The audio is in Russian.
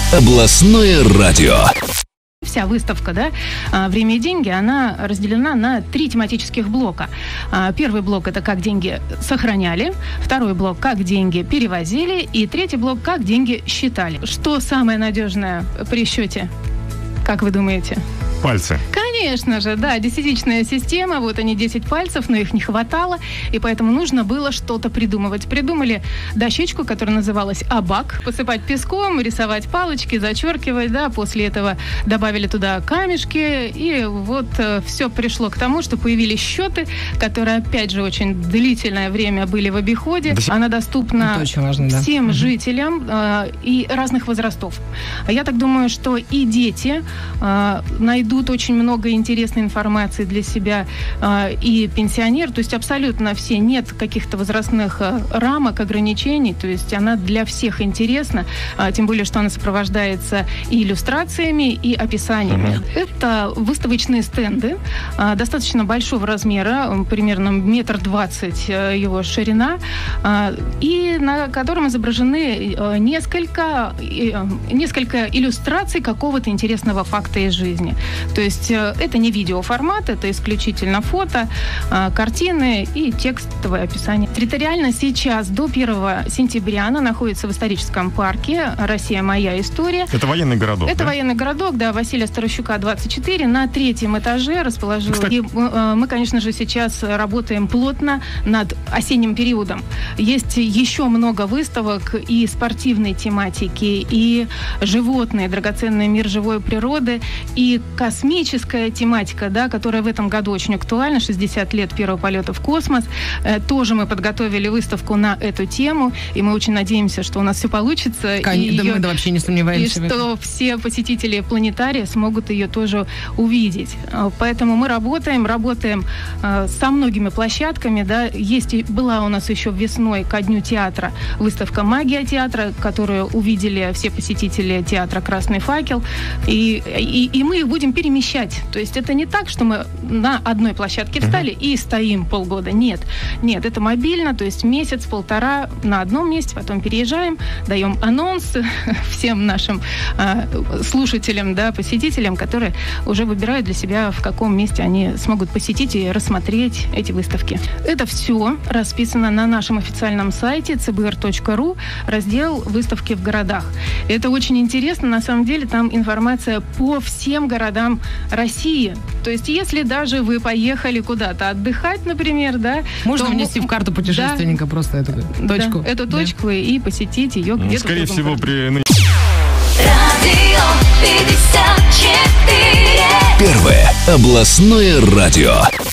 Областное радио. Вся выставка, «Время и деньги», она разделена на 3 тематических блока. Первый блок – это как деньги сохраняли, второй блок – как деньги перевозили, и третий блок – как деньги считали. Что самое надежное при счете, как вы думаете? Пальцы. Конечно же, да, 10-ячная система, вот они 10 пальцев, но их не хватало, и поэтому нужно было что-то придумывать. Придумали дощечку, которая называлась «Абак», посыпать песком, рисовать палочки, зачеркивать, после этого добавили туда камешки, и вот все пришло к тому, что появились счеты, которые, опять же, очень длительное время были в обиходе. Она доступна всем жителям и разных возрастов. Я так думаю, что и дети найдут очень много интересной информации для себя, и пенсионер, то есть абсолютно все, нет каких-то возрастных рамок, ограничений, то есть она для всех интересна, тем более, что она сопровождается и иллюстрациями, и описаниями. Это выставочные стенды достаточно большого размера, примерно 1,20 м его ширина, и на котором изображены несколько иллюстраций какого-то интересного факта из жизни. То есть это не видеоформат, это исключительно фото, картины и текстовое описание. Территориально сейчас до 1 сентября она находится в историческом парке «Россия. Моя история». Это военный городок, Это военный городок, Василия Старощука, 24, на 3-м этаже расположилась. И мы, конечно же, сейчас работаем плотно над осенним периодом. Есть еще много выставок и спортивной тематики, и животные, драгоценный мир живой природы, и космическая тематика, которая в этом году очень актуальна, 60 лет первого полета в космос. Тоже мы подготовили выставку на эту тему, и мы очень надеемся, что у нас все получится. Мы вообще не сомневаемся. И что все посетители планетария смогут ее тоже увидеть. Поэтому мы работаем со многими площадками. Была у нас еще весной ко дню театра выставка «Магия театра», которую увидели все посетители театра «Красный факел». И мы их будем перемещать. То есть это не так, что мы на одной площадке встали и стоим полгода. Нет, это мобильно, то есть месяц-полтора на одном месте, потом переезжаем, даем анонс всем нашим слушателям, посетителям, которые уже выбирают для себя, в каком месте они смогут посетить и рассмотреть эти выставки. Это все расписано на нашем официальном сайте cbr.ru, раздел «Выставки в городах». Это очень интересно, на самом деле, там информация по всем городам России. То есть, если даже вы поехали куда-то отдыхать, например, можно внести в карту путешественника просто эту точку. Эту точку и посетить ее где-то. Скорее всего, при... Радио 54. Первое областное радио.